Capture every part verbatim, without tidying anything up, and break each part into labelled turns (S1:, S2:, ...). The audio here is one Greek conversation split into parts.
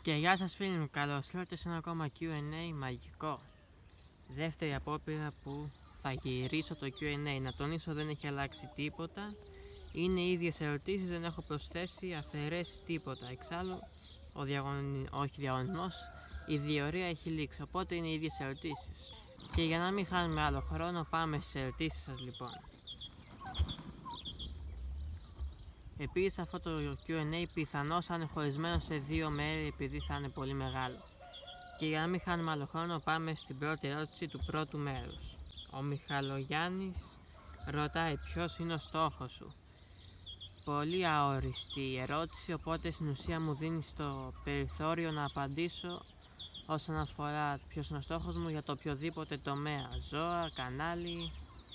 S1: Και γεια σας φίλοι μου, καλώς ήρθατε σε ένα ακόμα κιου εν έι μαγικό. Δεύτερη απόπειρα που θα γυρίσω το κιου εν έι. Να τονίσω, δεν έχει αλλάξει τίποτα. Είναι οι ίδιες ερωτήσεις, δεν έχω προσθέσει, αφαιρέσει τίποτα. Εξάλλου, ο διαγωνι... όχι διαγωνισμός, η διορία έχει λήξει, οπότε είναι οι ίδιες ερωτήσεις. Και για να μην χάνουμε άλλο χρόνο, πάμε στις ερωτήσεις σας λοιπόν. Επίσης αυτό το κιου εν έι πιθανώς θα είναι χωρισμένο σε δύο μέρη επειδή θα είναι πολύ μεγάλο. Και για να μην χάνουμε άλλο χρόνο, πάμε στην πρώτη ερώτηση του πρώτου μέρους. Ο Μιχαλογιάννης ρωτάει ποιος είναι ο στόχος σου. Πολύ αόριστη η ερώτηση, οπότε στην ουσία μου δίνει το περιθώριο να απαντήσω όσον αφορά ποιος είναι ο στόχος μου για το οποιοδήποτε τομέα. Ζώα, κανάλι,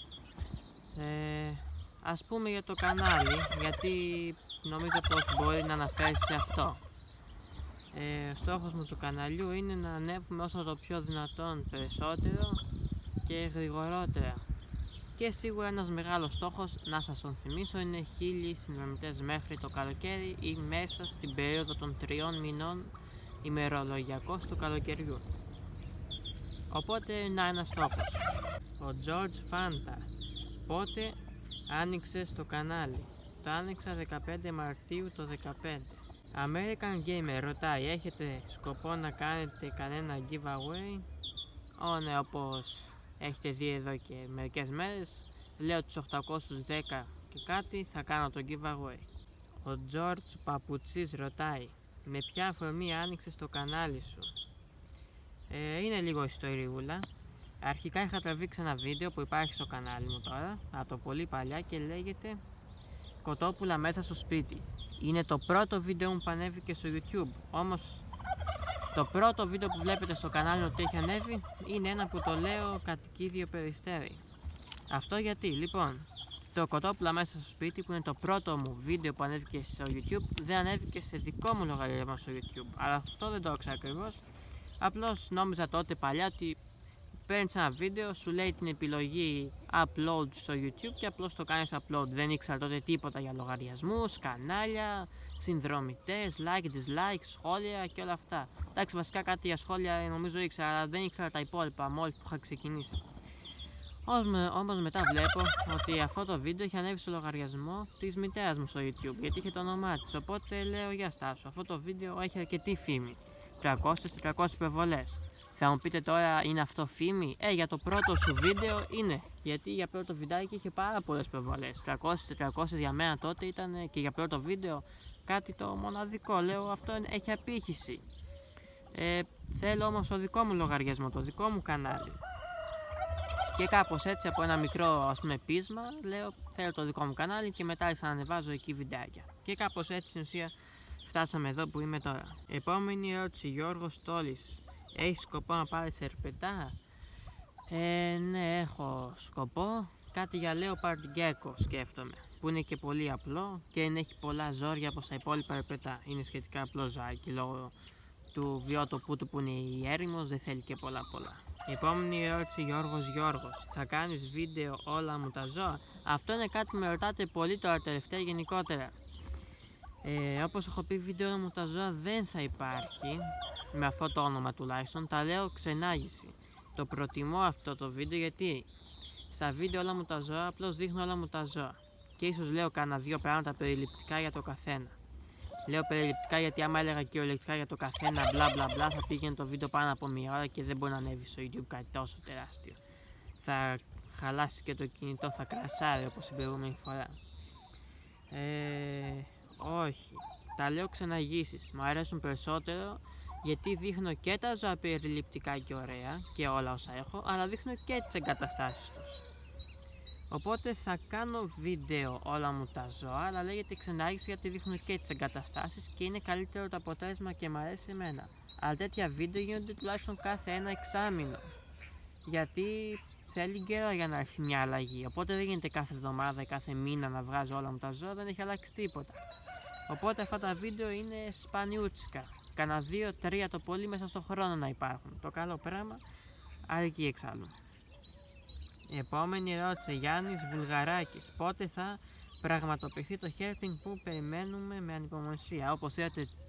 S1: ε, ας πούμε για το κανάλι, γιατί νομίζω πως μπορεί να αναφέρει σε αυτό. Ε, ο στόχος μου του καναλιού είναι να ανέβουμε όσο το πιο δυνατόν περισσότερο και γρηγορότερα. Και σίγουρα ένας μεγάλος στόχος, να σας τον θυμίσω, είναι χίλιοι συνδρομητές μέχρι το καλοκαίρι ή μέσα στην περίοδο των τριών μηνών ημερολογιακός του καλοκαιριού. Οπότε να ένας στόχος. Ο George Fanta. Πότε άνοιξες το κανάλι? Το άνοιξα δεκαπέντε Μαρτίου το δεκαπέντε. American Gamer ρωτάει, έχετε σκοπό να κάνετε κανένα giveaway? Ω ναι, όπως έχετε δει εδώ και μερικές μέρες, λέω τους οκτακόσιους δέκα και κάτι θα κάνω το giveaway. Ο George Παπουτσής ρωτάει, με ποια αφορμή άνοιξες το κανάλι σου? Ε, είναι λίγο ιστοριούλα. Αρχικά είχα τραβήξει ένα βίντεο που υπάρχει στο κανάλι μου τώρα, από το πολύ παλιά, και λέγεται Κοτόπουλα μέσα στο σπίτι. Είναι το πρώτο βίντεο μου που ανέβηκε στο YouTube, όμως το πρώτο βίντεο που βλέπετε στο κανάλι ότι έχει ανέβει είναι ένα που το λέω κατοικίδιο Περιστέρι. Αυτό γιατί, λοιπόν, το Κοτόπουλα μέσα στο σπίτι, που είναι το πρώτο μου βίντεο που ανέβηκε στο YouTube, δεν ανέβηκε σε δικό μου λογαριασμό στο YouTube. Αλλά αυτό δεν το ήξερα ακριβώς. Απλώς νόμιζα τότε παλιά ότι παίρνεις ένα βίντεο, σου λέει την επιλογή upload στο YouTube και απλώς το κάνεις upload. Δεν ήξερα τότε τίποτα για λογαριασμούς, κανάλια, συνδρομητές, like, dislike, σχόλια και όλα αυτά. Εντάξει, βασικά κάτι για σχόλια νομίζω ήξερα, αλλά δεν ήξερα τα υπόλοιπα μόλις που είχα ξεκινήσει. Όμως μετά βλέπω ότι αυτό το βίντεο είχε ανέβει στο λογαριασμό της μητέρας μου στο YouTube, γιατί είχε το όνομά της. Οπότε λέω, για στάσου, αυτό το βίντεο έχει αρκετή φήμη. τριακόσιες με τετρακόσιες υπερβολές. Θα μου πείτε τώρα, είναι αυτό φήμη? Ε, για το πρώτο σου βίντεο είναι. Γιατί για πρώτο βιντεάκι είχε πάρα πολλές υπερβολές. τριακόσιες με τετρακόσιες για μένα τότε ήταν, και για πρώτο βίντεο κάτι το μοναδικό. Λέω, αυτό έχει απήχηση. Ε, θέλω όμως το δικό μου λογαριασμό, το δικό μου κανάλι. Και κάπως έτσι, από ένα μικρό, ας πούμε, πείσμα, λέω θέλω το δικό μου κανάλι και μετά ξανανεβάζω εκεί βιντεάκια. Και κάπως έτσι στην ουσία φτάσαμε εδώ που είμαι τώρα. Επόμενη ερώτηση, Γιώργος Τόλης. Έχεις σκοπό να πάρεις ερπετά? Ε, ναι, έχω σκοπό. Κάτι για Leopard Gecko σκέφτομαι, που είναι και πολύ απλό και δεν έχει πολλά ζόρια όπως τα υπόλοιπα ερπετά. Είναι σχετικά απλό ζάρι λόγω του βιότοπου του που είναι η έρημος, δεν θέλει και πολλά πολλά. Επόμενη ερώτηση, Γιώργος Γιώργος. Θα κάνεις βίντεο όλα μου τα ζώα? Αυτό είναι κάτι που με ρωτάτε πολύ τώρα τελευταία γενικότερα. Ε, όπως έχω πει, βίντεο όλα μου τα ζώα δεν θα υπάρχει, με αυτό το όνομα τουλάχιστον. Τα λέω ξενάγηση. Το προτιμώ αυτό το βίντεο γιατί στα βίντεο όλα μου τα ζώα απλώς δείχνω όλα μου τα ζώα. Και ίσως λέω κάνα δύο πράγματα περιληπτικά για το καθένα. Λέω περιληπτικά γιατί άμα έλεγα κυριολεκτικά για το καθένα μπλα μπλα μπλα θα πήγαινε το βίντεο πάνω από μία ώρα και δεν μπορεί να ανέβει στο YouTube κάτι τόσο τεράστιο. Θα χαλάσει και το κινητό, θα κρασάρει όπως την προηγούμενη φορά. Ε, όχι, τα λέω ξεναγήσεις. Μου αρέσουν περισσότερο γιατί δείχνω και τα ζώα περιληπτικά και ωραία και όλα όσα έχω, αλλά δείχνω και τις εγκαταστάσεις τους. Οπότε θα κάνω βίντεο όλα μου τα ζώα, αλλά λέγεται ξενάγηση γιατί δείχνω και τις εγκαταστάσεις και είναι καλύτερο το αποτέλεσμα και μου αρέσει εμένα. Αλλά τέτοια βίντεο γίνονται τουλάχιστον κάθε ένα εξάμηνο, γιατί θέλει καιρό για να έρθει μια αλλαγή. Οπότε δεν γίνεται κάθε εβδομάδα ή κάθε μήνα να βγάζω όλα μου τα ζώα, δεν έχει αλλάξει τίποτα. Οπότε αυτά τα βίντεο είναι σπανιούτσικα. Κάνα δύο τρία το πολύ μέσα στο χρόνο να υπάρχουν. Το καλό πράγμα αρκεί εξάλλου. Η επόμενη ερώτηση, Γιάννης Βουλγαράκης. Πότε θα πραγματοποιηθεί το helping που περιμένουμε με ανυπομονησία? Όπως είδατε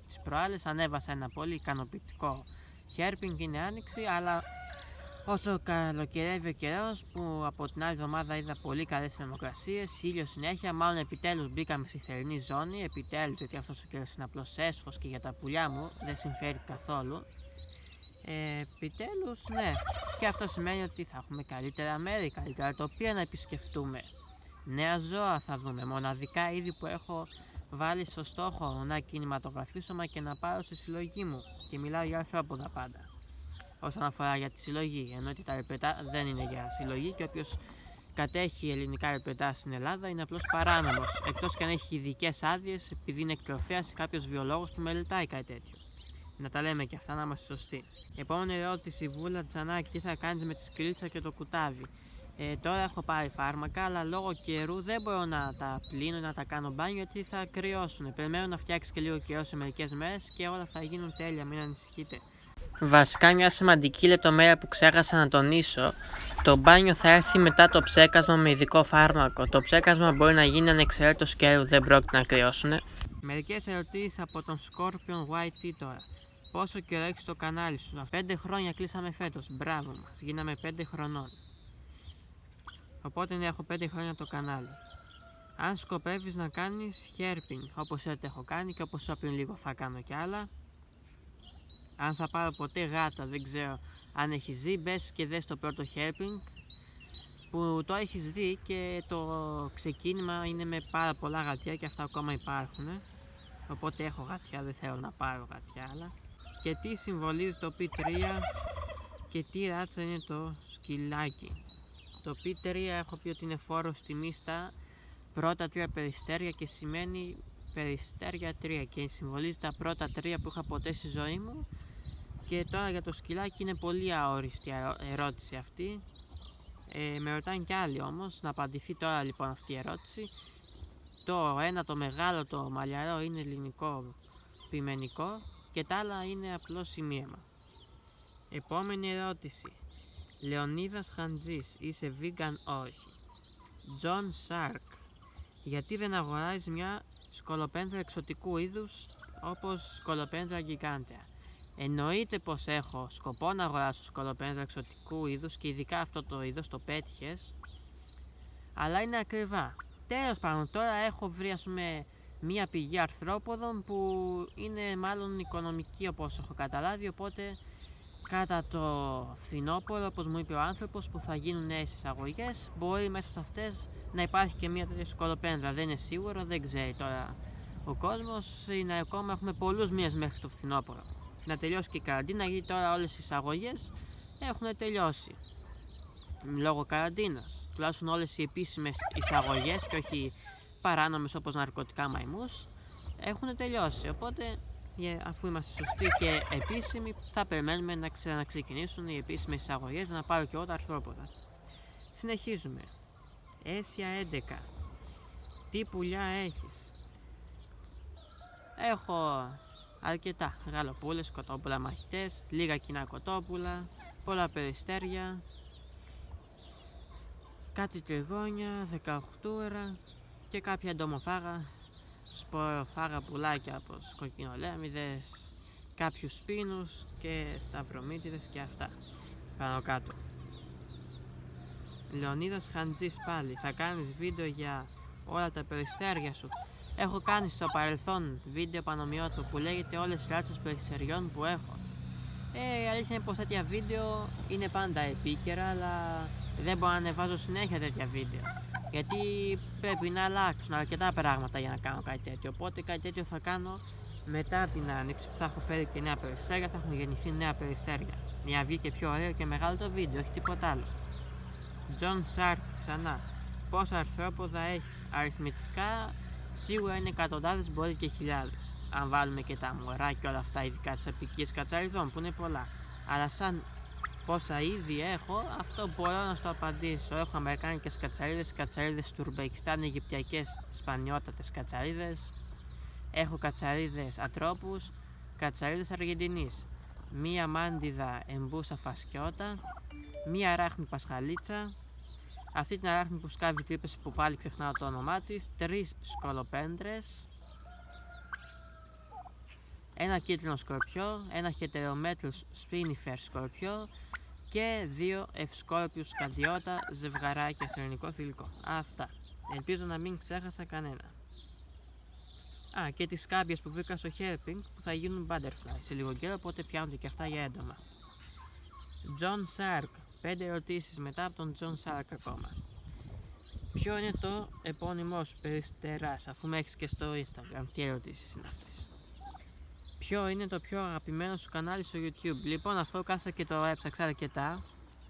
S1: τις προάλλες ανέβασα ένα πολύ ικανοποιητικό hairpin, είναι άνοιξη, αλλά όσο καλοκαιρεύει ο καιρός, που από την άλλη εβδομάδα είδα πολύ καλές θερμοκρασίες, ήλιο συνέχεια, μάλλον επιτέλους μπήκαμε στη θερινή ζώνη, επιτέλους, γιατί αυτός ο καιρός είναι απλώς έσχος και για τα πουλιά μου δεν συμφέρει καθόλου. Ε, επιτέλους, ναι, και αυτό σημαίνει ότι θα έχουμε καλύτερα μέρη, καλύτερα τοπία να επισκεφτούμε. Νέα ζώα θα δούμε, μοναδικά είδη που έχω βάλει στο στόχο να κινηματογραφήσω μα και να πάρω στη συλλογή μου, και μιλάω για αρθρόποδα πάντα. Όσον αφορά για τη συλλογή, ενώ ότι τα ρεπετά δεν είναι για συλλογή και όποιος κατέχει ελληνικά ρεπετά στην Ελλάδα είναι απλώς παράνομος, εκτός και αν έχει ειδικές άδειες επειδή είναι εκτροφέας ή κάποιος βιολόγος που μελετάει κάτι τέτοιο. Να τα λέμε και αυτά, να είμαστε σωστοί. Επόμενη ερώτηση, Βούλα Τζανάκη, τι θα κάνεις με τη σκρίτσα και το κουτάβι? Ε, τώρα έχω πάρει φάρμακα, αλλά λόγω καιρού δεν μπορώ να τα πλύνω ή να τα κάνω μπάνιο γιατί θα κρυώσουν. Περιμένω να φτιάξει και λίγο καιρό σε μερικές μέρες και όλα θα γίνουν τέλεια, μην ανησυχείτε. Βασικά, μια σημαντική λεπτομέρεια που ξέχασα να τονίσω, το μπάνιο θα έρθει μετά το ψέκασμα με ειδικό φάρμακο. Το ψέκασμα μπορεί να γίνει ανεξαιρέτως καιρού, δεν πρόκειται να κρυώσουν. Μερικές ερωτήσεις από τον Scorpion γουάι τι τώρα. Πόσο καιρό έχεις το κανάλι σου? Πέντε χρόνια κλείσαμε φέτος. Μπράβο μας, γίναμε πέντε χρονών. Οπότε ναι, έχω πέντε χρόνια το κανάλι. Αν σκοπεύεις να κάνεις hairpin, όπως έτσι έχω κάνει και όπως πριν λίγο θα κάνω κι άλλα. Αν θα πάρω ποτέ γάτα, δεν ξέρω. Αν έχεις δει, μπες και δες το πρώτο hairpin που το έχεις δει και το ξεκίνημα είναι με πάρα πολλά γατιά και αυτά ακόμα υπάρχουν. Οπότε έχω γατιά, δεν θέλω να πάρω γατιά άλλα. Και τι συμβολίζει το πι τρία και τι ράτσα είναι το σκυλάκι? Το πι τρία έχω πει ότι είναι φόρος τιμής στα πρώτα τρία περιστέρια και σημαίνει περιστέρια τρία και συμβολίζει τα πρώτα τρία που είχα ποτέ στη ζωή μου. Και τώρα για το σκυλάκι είναι πολύ αόριστη ερώτηση αυτή. Ε, με ρωτάνε κι άλλοι όμως, να απαντηθεί τώρα λοιπόν αυτή η ερώτηση. Το ένα, το μεγάλο, το μαλλιαρό είναι ελληνικό ποιμενικό και τα άλλα είναι απλό σημείωμα. Επόμενη ερώτηση. Λεωνίδας Χαντζής, είσαι vegan? Όχι. John Shark, γιατί δεν αγοράζεις μια σκολοπένδρα εξωτικού είδους όπως σκολοπένδρα γιγάντια? Εννοείται πως έχω σκοπό να αγοράσω σκολοπένδρα εξωτικού είδους και ειδικά αυτό το είδος το πέτυχες, αλλά είναι ακριβά. Τέλος πάντων, τώρα έχω βρει ας πούμε μία πηγή αρθρόποδων που είναι μάλλον οικονομική όπως έχω καταλάβει, οπότε κατά το φθινόπωρο, όπως μου είπε ο άνθρωπος, που θα γίνουν νέες εισαγωγές, μπορεί μέσα σε αυτές να υπάρχει και μία τέτοια σκολοπένδρα. Δεν είναι σίγουρο, δεν ξέρει τώρα ο κόσμος, είναι ακόμα, έχουμε πολλούς μήνες μέχρι το φθινόπωρο. Να τελειώσει και η καραντίνα, γιατί τώρα όλες οι εισαγωγές έχουν τελειώσει λόγω καραντίνας. Τουλάχιστον όλες οι επίσημες εισαγωγές και όχι παράνομες όπως ναρκωτικά μαϊμούς έχουν τελειώσει. Οπότε, αφού είμαστε σωστοί και επίσημοι, θα περιμένουμε να ξαναξεκινήσουν οι επίσημες εισαγωγές, να πάρω και εγώ τα αρθρόποδα. Συνεχίζουμε. Έσια έντεκα. Τι πουλιά έχεις? Έχω αρκετά γαλοπούλες, κοτόπουλα μαχητές, λίγα κοινά κοτόπουλα, πολλά περιστέρια, κάτι τριγώνια, δεκαοχτούρα και κάποια εντομοφάγα, σποροφάγα πουλάκια όπως κοκκινολέμιδες, κάποιους σπίνους και σταυρομύτιδες και αυτά πάνω κάτω. Λεωνίδας Χαντζής πάλι, θα κάνεις βίντεο για όλα τα περιστέρια σου? Έχω κάνει στο παρελθόν βίντεο πανομοιότυπο που λέγεται όλες τις ράτσες περιστεριών που έχω. Ε, η αλήθεια είναι πως τέτοια βίντεο είναι πάντα επίκαιρα, αλλά δεν μπορώ να ανεβάζω συνέχεια τέτοια βίντεο. Γιατί πρέπει να αλλάξουν αρκετά πράγματα για να κάνω κάτι τέτοιο. Οπότε κάτι τέτοιο θα κάνω μετά την άνοιξη που θα έχω φέρει και νέα περιστέρια, θα έχουν γεννηθεί νέα περιστέρια. Για να βγει και πιο ωραίο και μεγάλο το βίντεο, όχι τίποτα άλλο. John Shark ξανά. Πόσα αρθρόποδα έχεις? Αριθμητικά σίγουρα είναι εκατοντάδες, μπορεί και χιλιάδες. Αν βάλουμε και τα μωρά και όλα αυτά, ειδικά τις απικίες κατσαριδών που είναι πολλά. Αλλά σαν πόσα είδη έχω, αυτό μπορώ να στο απαντήσω. Έχω αμερικάνικες κατσαρίδες, κατσαρίδες του Ουρμπεκιστάν, αιγυπτιακές σπανιότατες κατσαρίδες. Έχω κατσαρίδες ατρόπους, κατσαρίδες Αργεντινής. Μία μάντιδα εμπούσα φασκιώτα, μία αράχνη πασχαλίτσα, αυτή την αράχνη που σκάβει τρύπες που πάλι ξεχνάω το όνομά της, τρεις σκολοπέντρες, ένα κίτρινο σκορπιό, ένα χετερομέτρους σπίνιφερ σκορπιό και δύο ευσκόρπιους καρδιώτα ζευγαράκια σε ελληνικό θηλυκό. Αυτά. Ελπίζω να μην ξέχασα κανένα. Α, και τις κάμπιες που βρήκα στο Herping που θα γίνουν butterfly σε λίγο καιρό, οπότε πιάνονται και αυτά για έντομα. John Shark. Πέντε ερωτήσεις μετά από τον John Shark ακόμα. Ποιο είναι το επώνυμό σου περιστεράς, αφού με έχεις και στο Instagram? Τι ερωτήσεις είναι αυτές? Ποιο είναι το πιο αγαπημένο σου κανάλι στο YouTube? Λοιπόν, αυτό κάσα και το έψαξα αρκετά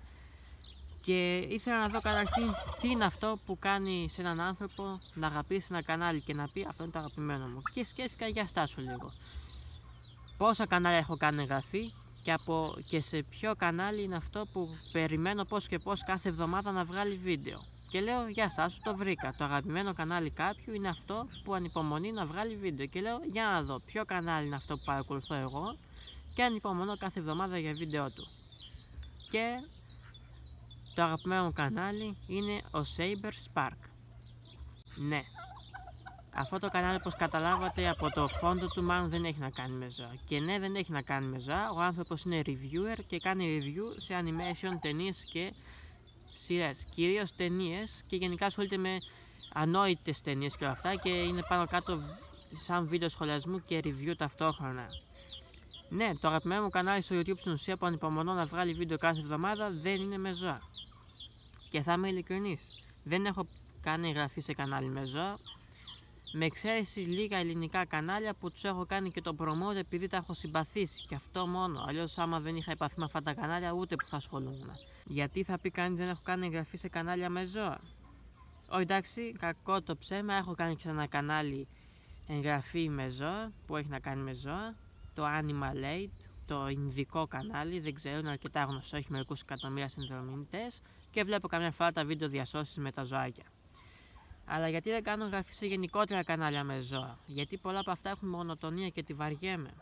S1: και ήθελα να δω καταρχήν τι είναι αυτό που κάνει σε έναν άνθρωπο να αγαπήσει ένα κανάλι και να πει αυτό είναι το αγαπημένο μου. Και σκέφτηκα, για στάσου λίγο. Πόσα κανάλια έχω κάνει εγγραφή και, από, και σε ποιο κανάλι είναι αυτό που περιμένω πώς και πώς κάθε εβδομάδα να βγάλει βίντεο. Και λέω, για στάσου, το βρήκα. Το αγαπημένο κανάλι κάποιου είναι αυτό που ανυπομονεί να βγάλει βίντεο. Και λέω, για να δω ποιο κανάλι είναι αυτό που παρακολουθώ εγώ και ανυπομονώ κάθε εβδομάδα για βίντεο του. Και το αγαπημένο μου κανάλι είναι ο Saber Spark. Ναι. Αυτό το κανάλι, όπως καταλάβατε από το φόντο του, μάλλον δεν έχει να κάνει με ζώα. Και ναι, δεν έχει να κάνει με ζώα. Ο άνθρωπος είναι reviewer και κάνει review σε animation, ταινίες και σειρές. Κυρίως ταινίες και γενικά ασχολείται με ανόητες ταινίες και όλα αυτά και είναι πάνω κάτω σαν βίντεο σχολιασμού και review ταυτόχρονα. Ναι, το αγαπημένο μου κανάλι στο YouTube στην ουσία που ανυπομονώ να βγάλει βίντεο κάθε εβδομάδα δεν είναι με ζώα. Και θα είμαι ειλικρινής, δεν έχω κάνει εγγραφή σε κανάλι με ζώα, με εξαίρεση λίγα ελληνικά κανάλια που τους έχω κάνει και το promote επειδή τα έχω συμπαθήσει και αυτό μόνο. Αλλιώς άμα δεν είχα επαφή με αυτά τα κανάλια ούτε που θα ασχολούμουν. Γιατί θα πει κανείς δεν έχω κάνει εγγραφή σε κανάλια με ζώα? Όχι, εντάξει, κακό το ψέμα, έχω κάνει και σε ένα κανάλι εγγραφή με ζώα που έχει να κάνει με ζώα, το Animal Aid, το ινδικό κανάλι, δεν ξέρω, είναι αρκετά γνωστό, έχει μερικούς εκατομμύρια συνδρομητές και βλέπω καμιά φορά τα βίντεο διασώσεις με τα ζωάκια. Αλλά γιατί δεν κάνω εγγραφή σε γενικότερα κανάλια με ζώα? Γιατί πολλά από αυτά έχουν μονοτονία και τη βαριέμαι.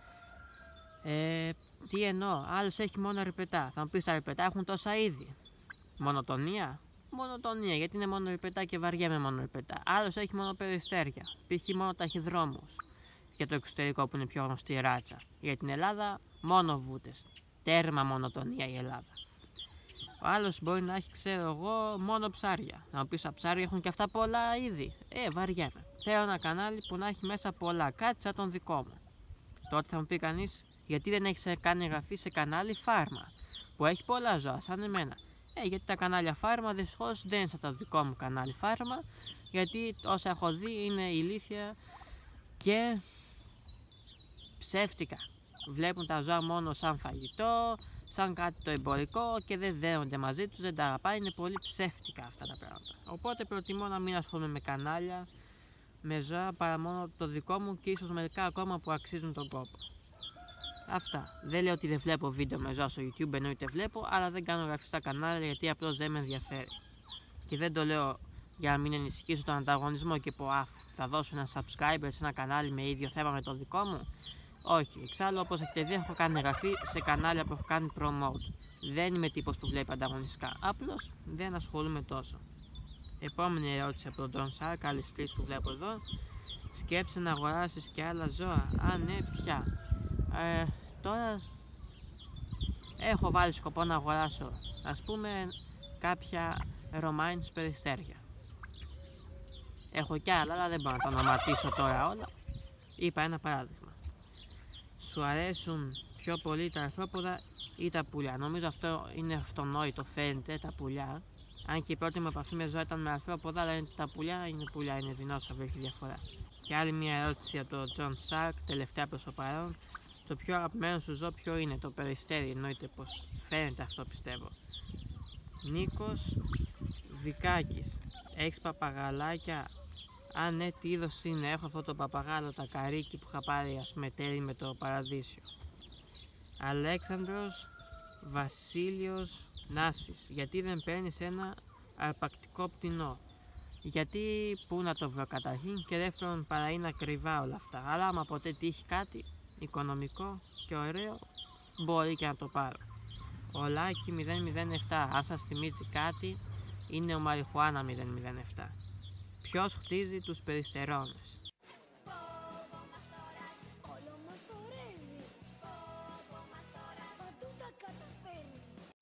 S1: Ε, τι εννοώ, άλλος έχει μόνο ρηπετά. Θα μου πεις τα ρηπετά έχουν τόσα είδη. Μονοτονία? Μονοτονία, γιατί είναι μόνο ρηπετά και βαριέμαι μόνο ρηπετά. Άλλος έχει μόνο περιστέρια, π.χ. μόνο ταχυδρόμους. Για το εξωτερικό που είναι πιο γνωστή ράτσα. Για την Ελλάδα μόνο βούτες. Τέρμα μονοτονία η Ελλάδα. Ο άλλος μπορεί να έχει, ξέρω εγώ, μόνο ψάρια. Να μου πεις, τα ψάρια έχουν και αυτά πολλά είδη. Ε, βαριέμαι. Θέλω ένα κανάλι που να έχει μέσα πολλά, κάτι σαν τον δικό μου. Τότε θα μου πει κανείς, γιατί δεν έχεις κάνει εγγραφή σε κανάλι φάρμα, που έχει πολλά ζώα, σαν εμένα? Ε, γιατί τα κανάλια φάρμα δυστυχώς δεν είναι σαν το δικό μου κανάλι φάρμα, γιατί όσα έχω δει είναι ηλίθια και ψεύτικα. Βλέπουν τα ζώα μόνο σαν φαγητό, σαν κάτι το εμπορικό και δεν δένονται μαζί τους, δεν τα αγαπάει, είναι πολύ ψεύτικα αυτά τα πράγματα. Οπότε προτιμώ να μην ασχολούμαι με κανάλια με ζώα παρά μόνο το δικό μου και ίσως μερικά ακόμα που αξίζουν τον κόπο. Αυτά. Δεν λέω ότι δεν βλέπω βίντεο με ζώα στο YouTube, εννοείται βλέπω, αλλά δεν κάνω εγγραφή στα κανάλια γιατί απλώς δεν με ενδιαφέρει. Και δεν το λέω για να μην ενισχύσω τον ανταγωνισμό και πω αφ, θα δώσω ένα subscriber σε ένα κανάλι με ίδιο θέμα με το δικό μου. Όχι, εξάλλου όπως έχετε δει έχω κάνει εγγραφή σε κανάλια που έχω κάνει promote. Δεν είμαι τύπος που βλέπει ανταγωνιστικά, απλώς δεν ασχολούμαι τόσο. Επόμενη ερώτηση από τον Don Shark, άλλες τρεις που βλέπω εδώ. Σκέψε να αγοράσεις και άλλα ζώα? Α, ναι, πια. Ε, τώρα έχω βάλει σκοπό να αγοράσω, ας πούμε, κάποια Ρωμάινους περιστέρια. Έχω κι άλλα, αλλά δεν μπορώ να τα ονοματίσω τώρα όλα. Είπα ένα παράδειγμα. Σου αρέσουν πιο πολύ τα αρθρόποδα ή τα πουλιά? Νομίζω αυτό είναι αυτονόητο, φαίνεται, τα πουλιά. Αν και η πρώτη μου επαφή με ζώα ήταν με αρθρόποδα, αλλά τα πουλιά είναι πουλιά, είναι δεινόσαυρο, έχει διαφορά. Και άλλη μια ερώτηση από τον John Shark, τελευταία προς το παρόν. Το πιο αγαπημένο σου ζώο ποιο είναι? Το περιστέρι, εννοείται πως φαίνεται αυτό, πιστεύω. Νίκος Βικάκης, έχεις παπαγαλάκια? Αν ναι, τι είδος είναι? Έχω αυτό το παπαγάλο, τα καρίκι που είχα πάρει, ας πούμε, τέλει με το παραδείσιο. Αλέξανδρος Βασίλειος Νάσφης, γιατί δεν παίρνεις ένα αρπακτικό πτηνό? Γιατί πού να το βρω καταρχήν και δεύτερον παρά είναι ακριβά όλα αυτά, αλλά άμα ποτέ τύχει κάτι οικονομικό και ωραίο μπορεί και να το πάρω. Ο Λάκη μηδέν μηδέν επτά, αν σας θυμίζει κάτι, είναι ο Μαριχουάνα μηδέν μηδέν επτά. Ποιος χτίζει τους περιστερώνες?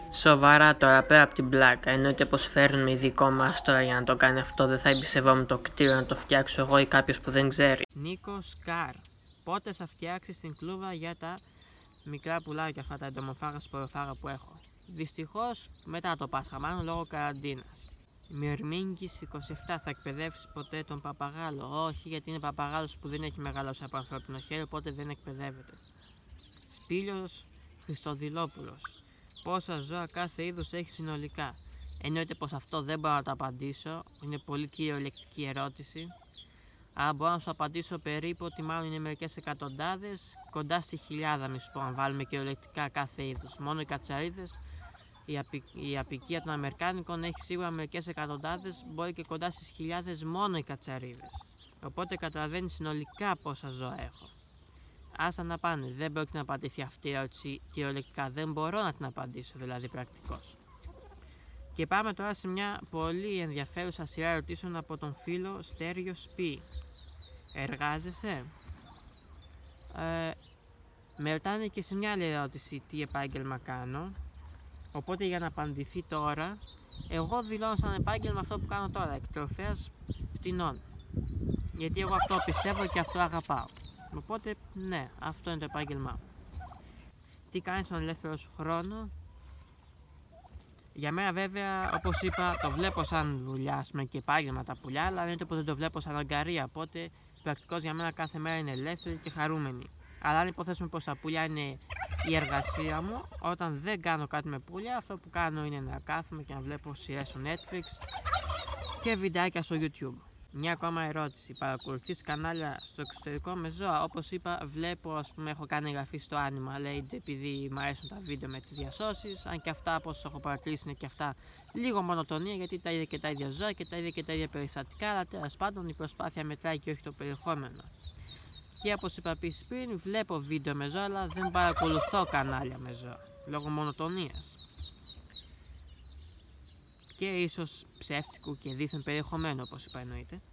S1: Σοβαρά τώρα, πέρα από την πλάκα, εννοείται πως φέρνουμε ειδικό μας τώρα για να το κάνει αυτό, δεν θα εμπιστευόμουν το κτίριο να το φτιάξω εγώ ή κάποιος που δεν ξέρει. Νίκος Καρ, πότε θα φτιάξεις την κλούβα για τα μικρά πουλάκια αυτά, τα εντομοφάγα σποροφάγα που έχω? Δυστυχώς μετά το Πάσχα, μάλλον λόγω καραντίνας. Μυρμήγκης είκοσι επτά, θα εκπαιδεύσεις ποτέ τον παπαγάλο? Όχι, γιατί είναι παπαγάλος που δεν έχει μεγαλώσει από ανθρώπινο χέρι, οπότε δεν εκπαιδεύεται. Σπήλιος Χριστοδηλόπουλος, πόσα ζώα κάθε είδους έχει συνολικά? Εννοείται πως αυτό δεν μπορώ να το απαντήσω, είναι πολύ κυριολεκτική ερώτηση. Αλλά μπορώ να σου απαντήσω περίπου ότι μάλλον είναι μερικές εκατοντάδες, κοντά στη χιλιάδα μη σου πω, αν βάλουμε κυριολεκτικά κάθε είδους. Μόνο οι κατσαρίδες, η, απει... η απικία των αμερικάνικων έχει σίγουρα μερικές εκατοντάδες, μπορεί και κοντά στις χιλιάδες μόνο οι κατσαρίδες. Οπότε καταλαβαίνεις συνολικά πόσα ζώα έχω. Άστα να πάνε, δεν πρόκειται να απαντηθεί αυτή η ερώτηση κυριολεκτικά, δεν μπορώ να την απαντήσω δηλαδή πρακτικώς. Και πάμε τώρα σε μια πολύ ενδιαφέρουσα σειρά ερωτήσεων από τον φίλο Στέριο Σπι. Εργάζεσαι? Ε, με ρωτάνε και σε μια άλλη ερώτηση τι επάγγελμα κάνω. Οπότε για να απαντηθεί τώρα, εγώ δηλώνω σαν επάγγελμα αυτό που κάνω τώρα, εκτροφέας πτηνών. Γιατί εγώ αυτό πιστεύω και αυτό αγαπάω. Οπότε ναι, αυτό είναι το επάγγελμά μου. Τι κάνεις στον ελεύθερο σου χρόνο? Για μένα βέβαια, όπως είπα, το βλέπω σαν δουλειά, ας πούμε, και επάγγελμα τα πουλιά, αλλά εννοείται πως δεν το βλέπω σαν αγκαρία, οπότε πρακτικώς για μένα κάθε μέρα είναι ελεύθερη και χαρούμενη. Αλλά αν υποθέσουμε πως τα πουλιά είναι η εργασία μου, όταν δεν κάνω κάτι με πουλιά, αυτό που κάνω είναι να κάθομαι και να βλέπω σειρές στο Netflix και βιντεάκια στο YouTube. Μια ακόμα ερώτηση. Παρακολουθείς κανάλια στο εξωτερικό με ζώα? Όπως είπα, βλέπω, ας πούμε, έχω κάνει εγγραφή στο Animal Aid επειδή μου αρέσουν τα βίντεο με τις διασώσεις. Αν και αυτά, όπως έχω παρατηρήσει, είναι και αυτά λίγο μονοτονία, γιατί τα ίδια και τα ίδια ζώα και τα ίδια και τα ίδια περιστατικά. Αλλά τέλος πάντων η προσπάθεια μετράει και όχι το περιεχόμενο. Και όπως είπα επίσης πριν, βλέπω βίντεο με ζώα, αλλά δεν παρακολουθώ κανάλια με ζώα λόγω μονοτονίας. Και ίσως ψεύτικου και δίθεν περιεχομένου, όπως είπα, εννοείται.